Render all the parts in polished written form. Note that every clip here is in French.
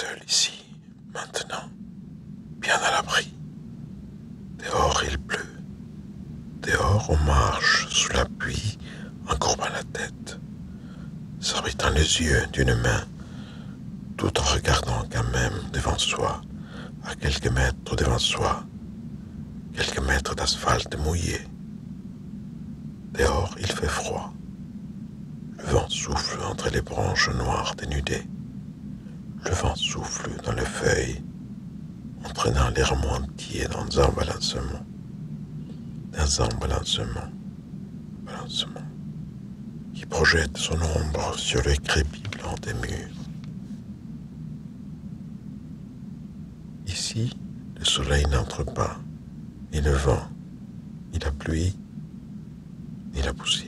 seul ici, maintenant, bien à l'abri. Dehors il pleut. Dehors on marche sous la pluie en courbant la tête, s'abritant les yeux d'une main, tout en regardant quand même devant soi, à quelques mètres devant soi, quelques mètres d'asphalte mouillé. Dehors il fait froid. Le vent souffle entre les branches noires dénudées. Le vent souffle dans les feuilles, entraînant l'air entier dans un balancement, balancement, qui projette son ombre sur le crépi blanc des murs. Ici, le soleil n'entre pas, ni le vent, ni la pluie, ni la poussière.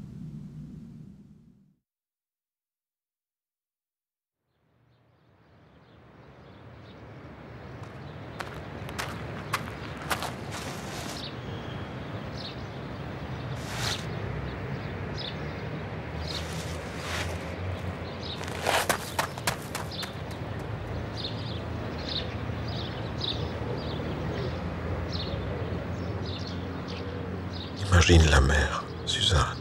Imagine la mer, Suzanne.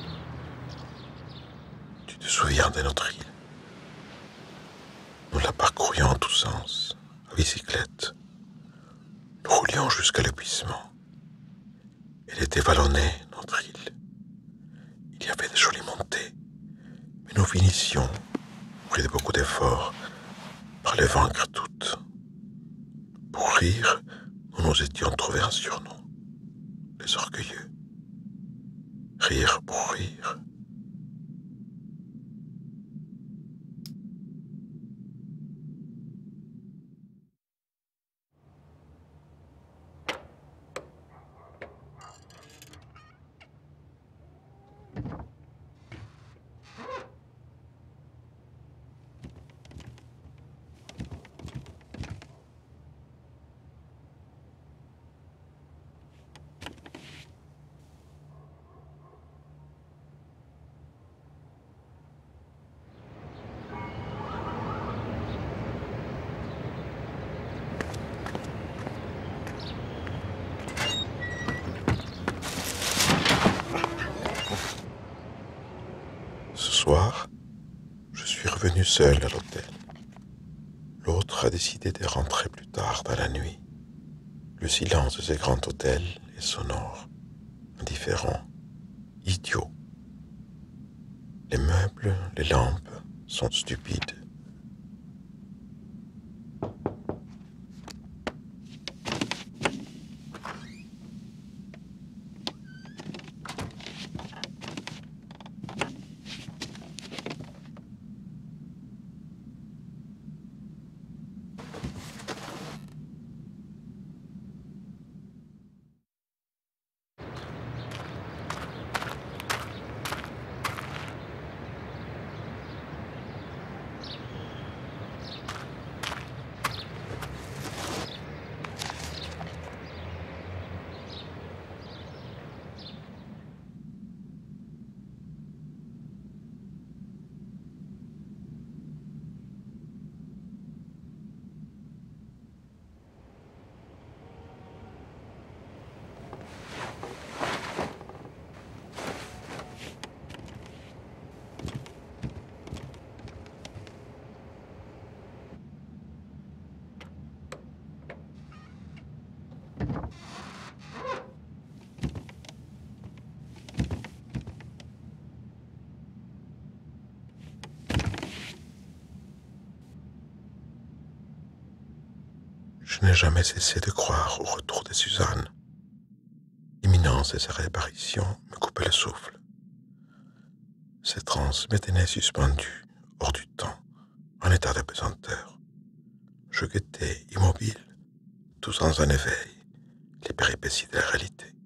Tu te souviens de notre île? Nous la parcourions en tous sens, à bicyclette. Nous roulions jusqu'à l'épuisement. Elle était vallonnée, notre île. Il y avait de jolies montées, mais nous finissions, après de beaucoup d'efforts, par les vaincre toutes. Pour rire, nous nous étions trouvés un surnom, les orgueilleux. Rire pour rire. Ce soir, je suis revenu seul à l'hôtel. L'autre a décidé de rentrer plus tard dans la nuit. Le silence de ce grand hôtel est sonore, indifférent, idiot. Les meubles, les lampes sont stupides. Je n'ai jamais cessé de croire au retour de Suzanne. L'imminence de sa réapparition me coupait le souffle. Ces transes me tenaient suspendu, hors du temps, en état de pesanteur. Je guettais, immobile, tout sans un éveil, les péripéties de la réalité.